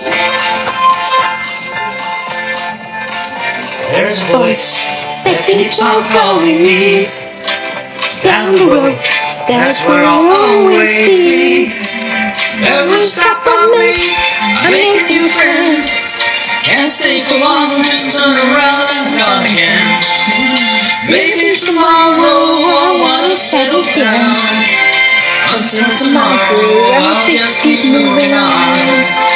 There's a voice that keeps on calling me down the road. That's where I'll always be. Never stop on me, I make a new friend. Can't stay for long, just turn around and gone again. Maybe tomorrow I wanna settle down. Until tomorrow I'll just keep moving on.